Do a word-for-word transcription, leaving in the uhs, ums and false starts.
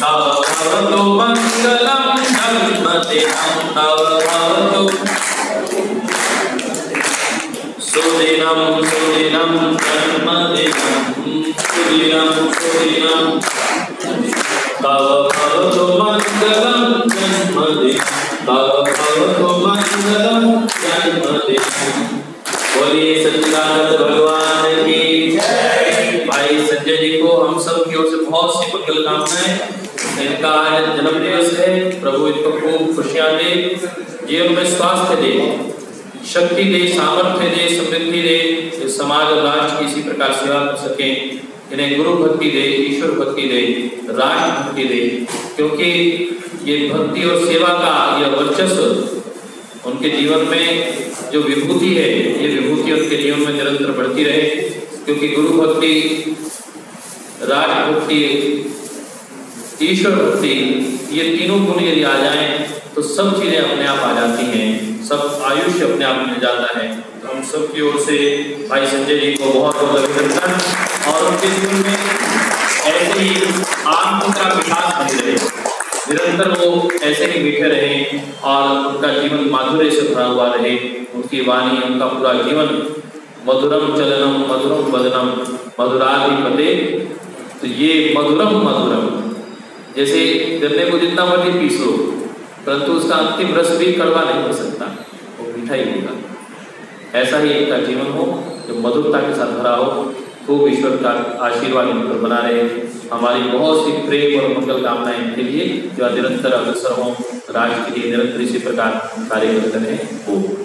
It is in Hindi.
तव भवतु मंगलम जन्मदिनं तव भवतु सुदिनं सुदिनं जन्मदिनं सुदिनं सुदिनं तव भवतु मंगलम जन्मदिनं तव भवतु मंगलम जन्मदिनं। बोलिए सच्चिदानंद भगवान की जय। भाई संजय जी को हम सब की ओर से बहुत सी मंगल कामनाएं। इनका आज जन्म दिवस है, प्रभु इनको खूब खुशियां दे, जीवन में स्वास्थ्य दे, शक्ति दे, सामर्थ्य दे, समृद्धि दे, समाज और राष्ट्र की इसी प्रकार सेवा कर सके। इन्हें गुरु भक्ति दे, ईश्वर भक्ति दे, राष्ट्र भक्ति दे, क्योंकि ये भक्ति और सेवा का यह वर्चस्व उनके जीवन में जो विभूति है, ये विभूति उनके जीवन में निरंतर बढ़ती रहे। क्योंकि गुरु भक्ति, राष्ट्र भक्ति, ईश्वर भक्ति, ये तीनों गुण यदि आ जाएं तो सब चीजें अपने आप आ जाती हैं, सब आयुष्य अपने आप मिल जाता है। तो हम सब की ओर से भाई संजय जी को बहुत बहुत अभिनंदन, और उनके जीवन में ऐसे ही आत्म का विकास बने रहे, निरंतर वो ऐसे ही बैठे रहे और उनका जीवन माधुर्य से भरा हुआ रहे। उनकी वाणी, उनका पूरा जीवन मधुरम चलनम मधुरम वदनम मधुराधिपते। तो ये मधुरम मधुरम, जैसे गन्ने को जितना मर्जी पीस लो परंतु उसका अंतिम रस भी कड़वा नहीं हो सकता, वो मीठा ही होगा। ऐसा ही इनका जीवन हो जो मधुरता के साथ भरा हो। खूब ईश्वर का आशीर्वाद इन पर बना रहे। हमारी बहुत सी प्रेम और मंगल कामनाएं इनके लिए जो निरंतर अग्रसर हों, राष्ट्र के लिए निरंतर इसी प्रकार कार्य करते हैं।